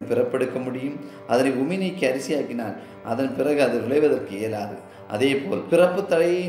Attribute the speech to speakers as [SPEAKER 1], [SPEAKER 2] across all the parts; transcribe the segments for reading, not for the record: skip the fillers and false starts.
[SPEAKER 1] பிறப்பெடுக்க முடியும். அதனை உமி நீக்கி அரிசியாக்கினால் அதன் பிறகு அது விளைவதற்கு இயலாது. அதே போல் பிறப்பு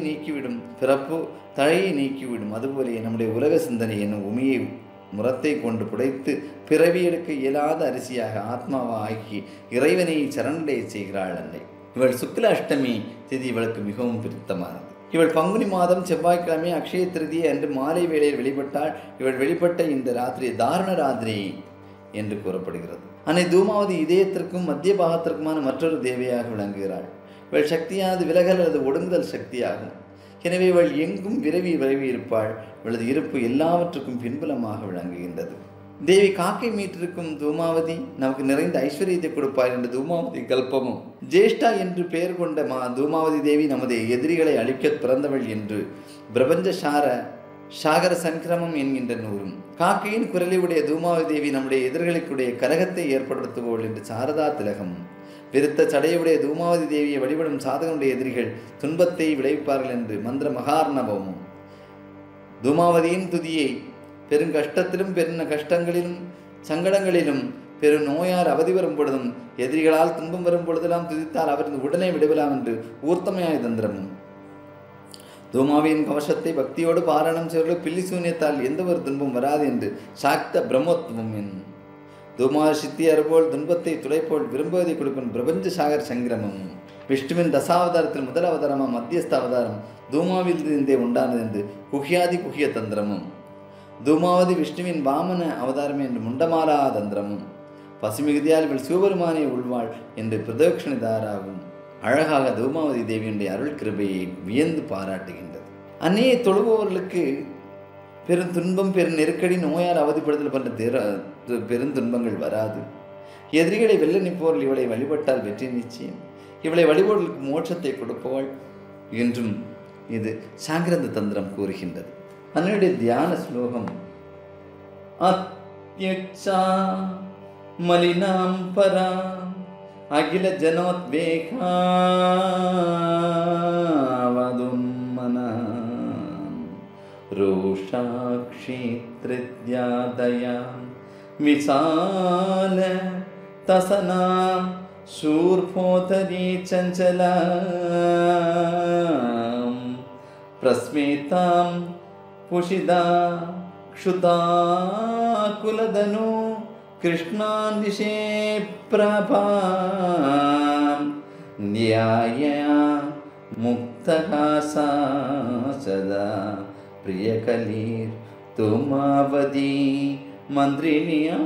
[SPEAKER 1] தழையை நீக்கிவிடும். அதுபோலே நம்முடைய உலக சிந்தனை என்னும் உமியை முரத்தை கொண்டு புடைத்து பிறவி எடுக்க இயலாத அரிசியாக ஆத்மாவா ஆக்கி இறைவனை சரணடைய செய்கிறாள் அன்னை. இவள் சுக்ல அஷ்டமி திதி இவளுக்கு மிகவும் பிடித்தமானது. இவள் பங்குனி மாதம் செவ்வாய்க்கிழமை அக்ஷய திருதியை அன்று மாலை வேளையில் வெளிப்பட்டால் இவள் வெளிப்பட்ட இந்த ராத்திரி தாரண ராத்திரி என்று கூறப்படுகிறது. அன்னை தூமாவதி இதயத்திற்கும் மத்திய பாகத்திற்குமான மற்றொரு தேவையாக விளங்குகிறாள். இவள் சக்தியானது விலகல் அல்லது ஒடுங்குதல் சக்தியாகும். எனவே இவள் எங்கும் விரவி இருப்பாள். இவளது இருப்பு எல்லாவற்றுக்கும் பின்புலமாக விளங்குகின்றது. தேவி காக்கை மீட்டிருக்கும் தூமாவதி நமக்கு நிறைந்த ஐஸ்வர்யத்தை கொடுப்பாள் என்ற தூமாவதி கல்பமும், ஜேஷ்டா என்று பெயர் கொண்ட தூமாவதி தேவி நமது எதிரிகளை அழிக்க பிறந்தவள் என்று பிரபஞ்ச சாகர சங்கிரமம் என்கின்ற நூலும், காக்கையின் குரலை உடைய தூமாவதி தேவி நம்முடைய எதிர்களுக்குடைய கலகத்தை ஏற்படுத்துவோள் என்று சாரதா திலகம், விருத்த சடையுடைய தூமாவதி தேவியை வழிபடும் சாதகனுடைய எதிரிகள் துன்பத்தை விளைவிப்பார்கள் என்று மந்திர மகார்ணவமும், தூமாவதியின் துதியை பெருங்கஷ்டத்திலும் கஷ்டங்களிலும் சங்கடங்களிலும் பெரு நோயால் அவதி வரும் பொழுதும் எதிரிகளால் துன்பம் வரும் பொழுதெல்லாம் துதித்தால் அவரது உடனே விடுவிலாம் என்று ஊர்த்தமையாய தந்திரமும், தூமாவியின் கவசத்தை பக்தியோடு பாராயணம் செய்வர்கள் பில்லி சூன்யத்தால் எந்த ஒரு துன்பம் வராது என்று சாக்த பிரம்மோத்வம் என்னும், தூமாவ சித்தியார் போல் துன்பத்தை துளைப்போல் விரும்புவதை கொடுக்கும் பிரபஞ்ச சாகர் சங்கிரமும், விஷ்ணுவின் தசாவதாரத்தில் முதல் அவதாரமாக மத்தியஸ்த அவதாரம் தூமாவில் இருந்தே உண்டானது என்று குஹ்ய தந்திரமும், தூமாவதி விஷ்ணுவின் வாமன அவதாரம் என்று முண்டமாலா தந்திரமும், பசுமிகுதியால் இவள் சிவபெருமானை உள்வாள் என்று பிரதோக்ஷணிதாராகும் அழகாக தூமாவதி தேவியுடைய அருள் கிருபையை வியந்து பாராட்டுகின்றது. அன்னையை தொழுபவர்களுக்கு பெருந்துன்பம் நெருக்கடி நோயால் அவதிப்படுதல் போன்ற பெருந்துன்பங்கள் வராது. எதிரிகளை வெல்ல நிற்பவர்கள் இவளை வழிபட்டால் வெற்றி நிச்சயம். இவளை வழிபவர்களுக்கு மோட்சத்தை கொடுப்பவள் என்றும் இது சாங்கிரந்த தந்திரம் கூறுகின்றது. அன்னையுடைய தியான ஸ்லோகம் அத்யுச்சா மலினாம் பராம் அகில ஜனோத்வேகாவதும்மனாம் ரோஷாக்ஷி த்ரித்யாதயாம் விசால தசனாம் சூர்போதரி சஞ்சலாம் பிரஸ்மிதாம் புஷிதா க்ஷுதா குலதனு கிருஷ்ணாந்திஷே பிரபாம் நியாயா முக்தகாசா சதா பிரியகலீர் தூமாவதி மந்திரினியா.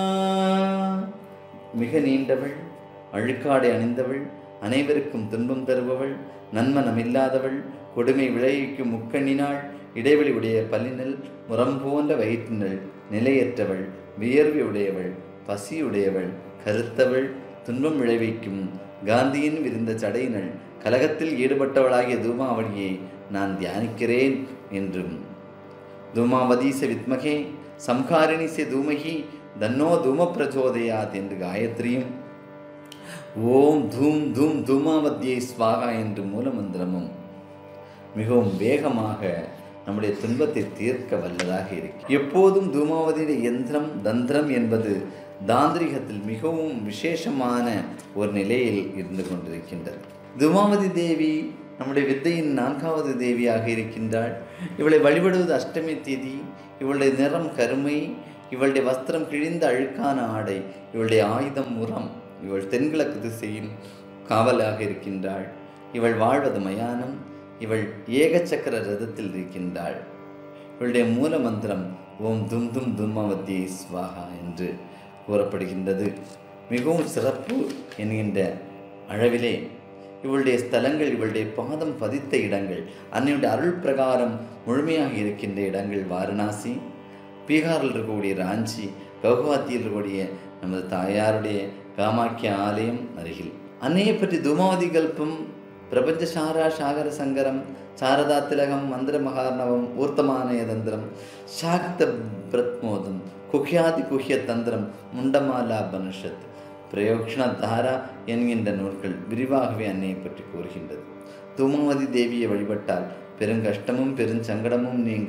[SPEAKER 1] மிக நீண்டவள், அழுக்காடை அணிந்தவள், அனைவருக்கும் துன்பம் தருபவள், நன்மனமில்லாதவள், கொடுமை விளைவிக்கும் முக்கண்ணினாள், இடைவெளி உடைய பல்லினல், முரம் போன்ற வயிற்றினள், நிலையற்றவள், வியர்வை உடையவள், பசியுடையவள், கருத்தவள், துன்பம் விளைவிக்கும் காந்தியின் விரிந்த சடையினள், கலகத்தில் ஈடுபட்டவளாகிய தூமாவதியை நான் தியானிக்கிறேன் என்றும், தூமாவதீச வித்மகே சம்ஹாரிணிச தூமகி தன்னோ தூம பிரச்சோதயாத் என்று காயத்ரியும், ஓம் தூம் தூம் தூமாவதியை ஸ்வாகா என்று மூலமந்திரமும் மிகவும் வேகமாக நம்முடைய துன்பத்தை தீர்க்க வல்லதாக இருக்கு. எப்போதும் தூமாவதியுடைய யந்திரம் தந்திரம் என்பது தாந்திரிகத்தில் மிகவும் விசேஷமான ஒரு நிலையில் இருந்து கொண்டிருக்கின்றது. தூமாவதி தேவி நம்முடைய வித்தையின் 4வது தேவியாக இருக்கின்றாள். இவளை வழிபடுவது அஷ்டமி தேதி. இவளுடைய நிறம் கருமை, இவளுடைய வஸ்திரம் கிழிந்த அழுக்கான ஆடை, இவளுடைய ஆயுதம் முரம். இவள் தென்கிழக்கு திசையின் காவலாக இருக்கின்றாள். இவள் வாழ்வது மயானம். இவள் ஏகச்சக்கர ரதத்தில் இருக்கின்றாள். இவளுடைய மூல மந்திரம் ஓம் தும் தும் துமாவதியை ஸ்வாகா என்று கூறப்படுகின்றது. மிகவும் சிறப்பு என்கின்ற அளவிலே இவளுடைய ஸ்தலங்கள், இவளுடைய பாதம் பதித்த இடங்கள், அன்னையுடைய அருள் பிரகாரம் முழுமையாக இருக்கின்ற இடங்கள் வாரணாசி, பீகாரில் இருக்கக்கூடிய ராஞ்சி, கவுஹாத்தியில் இருக்கக்கூடிய நமது தாயாருடைய காமாக்கிய ஆலயம் அருகில். அன்னையை பற்றி தூமாவதி கல்பம், பிரபஞ்ச சாகர சங்கரம், சாரதா திலகம், மந்திர மகார்ணவம், ஊர்த்தமானய தந்திரம், சாக்த பிரத்மோதம், குஹ்ய தந்திரம், முண்டமாலா பனுஷத், பிரயோக்ஷண தாரா என்கின்ற நூல்கள் விரிவாகவே அன்னையை பற்றி கூறுகின்றது. தூமாவதி தேவியை வழிபட்டால் பெருங்கஷ்டமும் பெருஞ்சங்கடமும் நீங்கும்,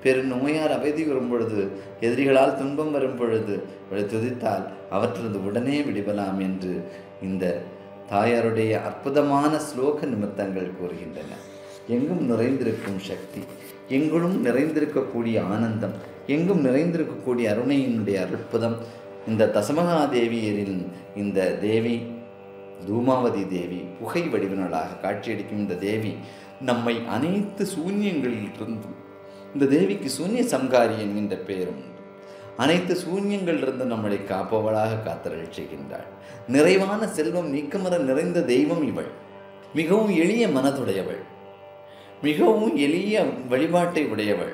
[SPEAKER 1] பெருநோயால் அவதி வரும் பொழுது, எதிரிகளால் துன்பம் வரும் பொழுது இவளை துதித்தால் அவற்றிலிருந்து உடனே விடுபலாம் என்று இந்த தாயாருடைய அற்புதமான ஸ்லோக நிமித்தங்கள் கூறுகின்றன. எங்கும் நிறைந்திருக்கும் சக்தி, எங்கும் நிறைந்திருக்கக்கூடிய ஆனந்தம், எங்கும் நிறைந்திருக்கக்கூடிய அருணையினுடைய அற்புதம் இந்த தசமகாதேவியரின் இந்த தேவி தூமாவதி தேவி புகை வடிவினளாக காட்சியளிக்கும் இந்த தேவி நம்மை அனைத்து சூன்யங்களிலிருந்தும், இந்த தேவிக்கு சூன்ய சம்காரி என்கின்ற பெயரும் உண்டு, அனைத்து சூன்யங்களிலிருந்து நம்மளை காப்பவளாக காத்தருள் செய்கின்றாள். நிறைவான செல்வம் நீக்கமர நிறைந்த தெய்வம் இவள். மிகவும் எளிய மனதுடையவள், மிகவும் எளிய வழிபாட்டை உடையவள்.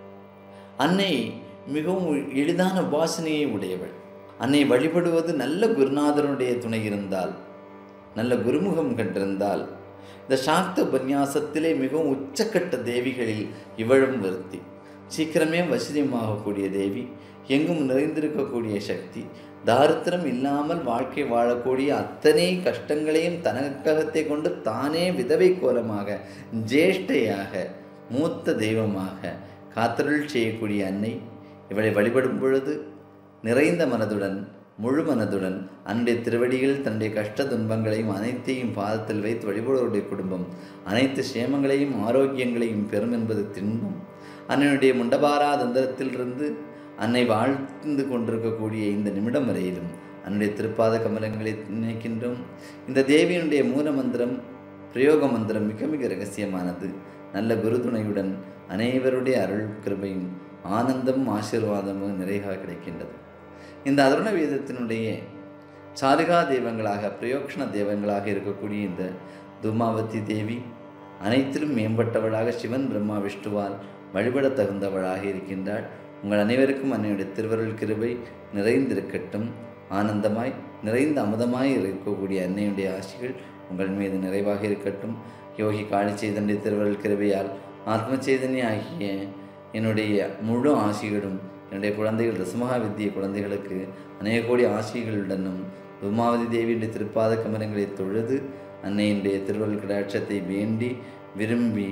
[SPEAKER 1] அன்னை மிகவும் எளிதான உபாசனையை உடையவள். அன்னை வழிபடுவது நல்ல குருநாதனுடைய துணை இருந்தால், நல்ல குருமுகம் கண்டிருந்தால், இந்த சாக்த உபன்யாசத்திலே மிகவும் உச்சக்கட்ட தேவிகளில் இவளும் வருத்தி. சீக்கிரமே வசியமாகக்கூடிய தேவி, எங்கும் நிறைந்திருக்கக்கூடிய சக்தி, தாரித்திரம் இல்லாமல் வாழ்க்கை வாழக்கூடிய அத்தனை கஷ்டங்களையும் தனக்ககத்தை கொண்டு தானே விதவை கோலமாக, ஜேஷ்டையாக, மூத்த தெய்வமாக காத்தருள் செய்யக்கூடிய அன்னை இவளை வழிபடும் பொழுது நிறைந்த மனதுடன், முழு மனதுடன் அன்றைய திருவடிகள் தன்னுடைய கஷ்ட துன்பங்களையும் அனைத்தையும் பாதத்தில் வைத்து வழிபடுவருடைய குடும்பம் அனைத்து சேமங்களையும் ஆரோக்கியங்களையும் பெறும் என்பது தின்பம். அன்னையுடைய முண்டபாரா தந்திரத்திலிருந்து அன்னை வாழ்ந்து கொண்டிருக்கக்கூடிய இந்த நிமிடம் வரையிலும் அன்னுடைய திருப்பாத கமலங்களை நினைக்கின்றோம். இந்த தேவியினுடைய மூல மந்திரம், பிரயோக மந்திரம் மிக மிக ரகசியமானது. நல்ல குருதுணையுடன் அனைவருடைய அருள் கிருபையும் ஆனந்தமும் ஆசீர்வாதமும் நிறைவாக கிடைக்கின்றது. இந்த அருண வேதத்தினுடைய சாரிகா தெய்வங்களாக, பிரயோக்ஷண தெய்வங்களாக இருக்கக்கூடிய இந்த தூமாவதி தேவி அனைத்திலும் மேம்பட்டவளாக சிவன் பிரம்மா விஷ்ணுவால் வழிபட தகுந்தவளாக இருக்கின்றாள். உங்கள் அனைவருக்கும் அன்னையுடைய திருவருள் கிருபை நிறைந்திருக்கட்டும். ஆனந்தமாய் நிறைந்த அமுதமாய் இருக்கக்கூடிய அன்னையுடைய ஆசிகள் உங்கள் மீது நிறைவாக இருக்கட்டும். யோகி காளி சைதன்ய திருவருள் கிருபையால் ஆத்ம சைதன்ய ஆகிய என்னுடைய முழு ஆசிகளும் என்னுடைய குழந்தைகள், தசமகா வித்திய குழந்தைகளுக்கு அநேக கோடி ஆசிகளுடனும் தூமாவதி தேவியுடைய திருப்பாத கமலங்களை தொழுது அன்னையினுடைய திருவருள் கடாட்சத்தை வேண்டி விரும்பி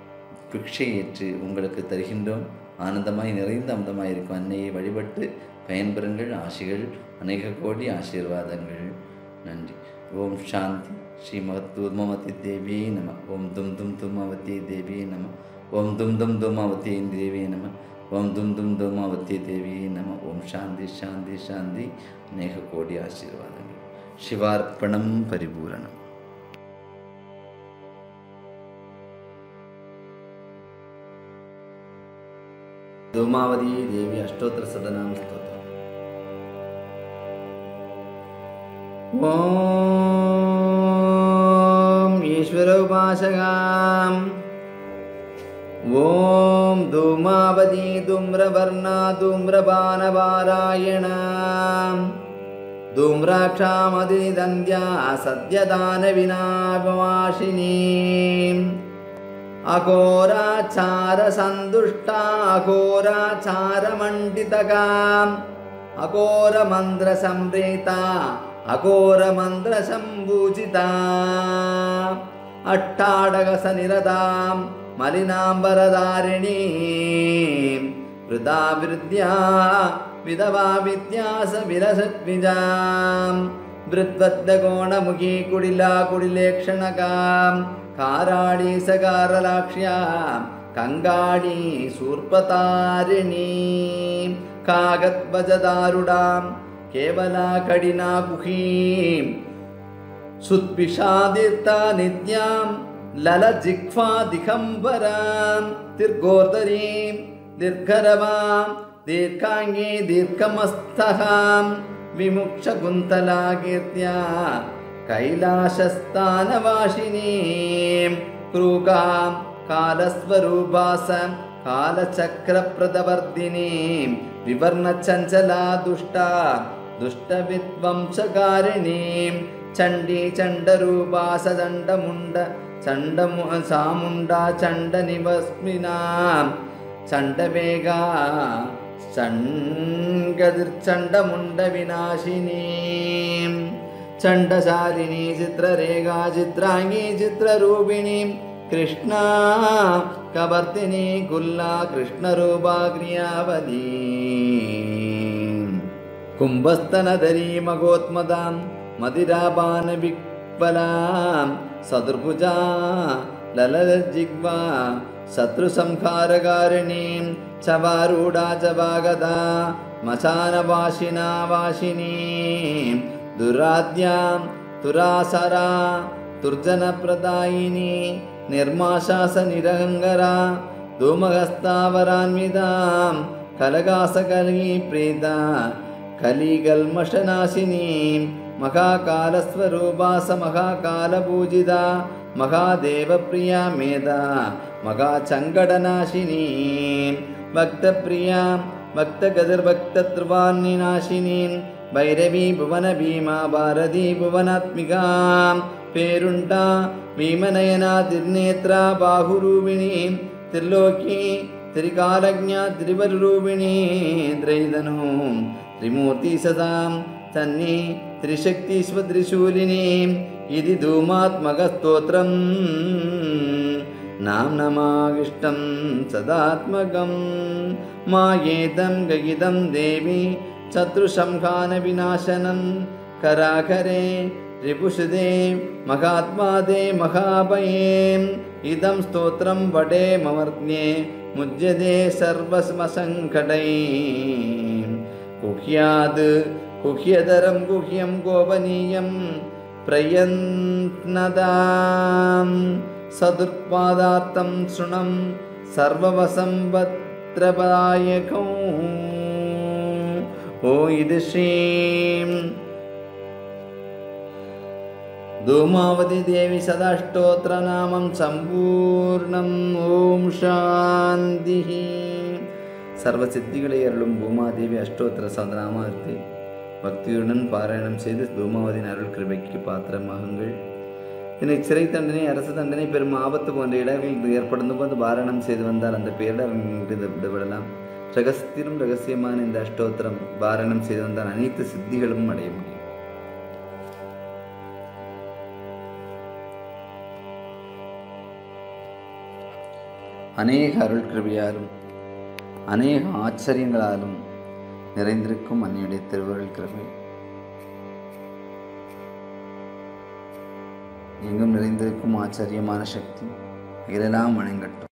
[SPEAKER 1] பிக்ஷை ஏற்று உங்களுக்கு தருகின்றோம். ஆனந்தமாய் நிறைந்த அமுதமாய் இருக்கும் அன்னையை வழிபட்டு பயன்பெறுங்கள். ஆசிகள் அநேக கோடி ஆசீர்வாதங்கள். நன்றி. ஓம் சாந்தி. ஸ்ரீ தூமாவதி தேவியே நம. ஓம் தும் தும் தூமாவதி தேவியே நம. ஓம் தும் தும் தூமாவதி தேவியே நம. ஓம் தும் தும் தூமாவதி தேவியே நம. ஓம் சாந்தி சாந்தி சாந்தி. அநேக கோடி ஆசீர்வாதங்கள். சிவார்ப்பணம் பரிபூரணம். தூமாவதி தேவி அஷ்டோத்திர சதநாம ஸ்தோத்திரம். ஓம் ஈஸ்வர உபாசகாம். ஓம் தூமாவதி தூம்ரவர்ணா தூம்ரபானபாராயணாம் தூம்ராட்சாமதிதந்தியா சத்யதான விநாபவாசினீம் அகோராச்சார சந்துஷ்டா அகோராச்சார மண்டிதகாம் அகோர மந்திர சம்ரேதா அகோர மந்திர சம்பூஜிதா அட்டாடகச நிரதாம் மலினாம்பரதாரிணீம் விருதா விருத்யா விதவா வித்யாச விரசத்விஜாம் விருத்வத்கோணமுகி குடிலா குடிலேக்ஷணகாம் காராடி சகாரலாக்ஷ்யாம் கங்காடி சூர்பதாரிணீ காகத்வஜதாருடாம் கேவலா கடினா குஹீம் சுத்பிஷாதிர்த்தா நித்யாம் லலஜிக்வா திகம்பராம் திர்கோர்தரீம் தீர்க்கரவாம் தீர்க்காங்கி தீர்க்கமஸ்தகாம் விமுக்ஷகுந்தலா கீர்த்தியா கைலாசஸ்தானவாசினீம் க்ரூகாம் காலஸ்வரூபாசம் காலச்சக்ரப்ரதவர்தினீம் விவர்ணச்சஞ்சலா துஷ்டா துஷ்டவித்வம்சகாரிணீம் சண்டி சண்டரூபாச சண்டமுண்ட சண்டமு சாமுண்டா சண்ட நிவஸ்மினாம் சண்டவேகா சண்கதிர்ச்சண்டமுண்ட விநாசினீம் சண்டசாரிணி சித்ரரேகா சித்ராங்கி சித்ரரூபிணீம் कृष्णा कवर्तिनी कुल्ला कृष्णरूपा क्रियावती कुम्भस्तनधरी मगोत्मदां मदिरापानविक्वलां सदुर्भुजा ललजिह्वा शत्रुसंहारकारिणीं चवारूढा च वागदा मशानवासिना वासिनीं दुराद्यां तुरासरा दुर्जनप्रदायिनी निर्माशासनिरहङ्करा धूमहस्तावरान्वितां कलगासकली प्रीता कलिकल्मषनाशिनीं महाकालस्वरूपा स महाकालपूजिता महादेवप्रिया मेधा महाचङ्कटनाशिनीं भक्तप्रियां भक्तगतिर्भक्तध्रुवान्निनाशिनीं भैरवी भुवनभीमा भारती भुवनात्मिकां पेरुण्डा भीमनयना तिर्नेत्रा बाहुरूपिणीं त्रिलोकी त्रिकालज्ञा त्रिवररूपिणी त्रैधनुं त्रिमूर्ति सदां तन्नी त्रिशक्तिस्वत्रिशूलिनीं इति धूमात्मकस्तोत्रं नाम्नमाविष्टं सदात्मकं मायेदं गयिदं देवी शत्रुसंहारविनाशनं कराकरे रिपुषुदे महात्मादे महाभयेम् इदं स्तोत्रं वडे ममर्त्ये मुज्यते सर्वसंकटैः गुह्याद् गुह्यतरं गुह्यं गोपनीयं प्रयत्नदां सदुत्पादार्थं शृणं सर्ववसंवत्त्रदायकौ ओ इति श्रीं धूमावती देवी सदाष्टोत्रनामं सम्पूर्णम् ओम शान्तिः सर्वसिद्धिகளை அருளும் பூமாதேவி அஷ்டோத்திர சதநாமத்தை பக்தியுடன் பாராயணம் செய்து பூமாவதியின் அருள் கிருபைக்கு பாத்திரமாகுங்கள். இதனை சிறை தண்டனை, அரசு தண்டனை, பெரும் ஆபத்து போன்ற இடங்களில் ஏற்படும் போது பாராயணம் செய்து வந்தால் அந்த பேரிடர் விடுபடலாம். ரகசியத்திலும் ரகசியமான இந்த அஷ்டோத்திரம் பாராயணம் செய்து வந்தால் அனைத்து சித்திகளும் அடைய முடியும். அநேக அருள் கிருபையாலும் அநேக ஆச்சரியங்களாலும் நிறைந்திருக்கும் அன்னையுடைய திருவருள் கிருபை எங்கும் நிறைந்திருக்கும் ஆச்சரியமான சக்தி இதெல்லாம் வணங்கட்டும்.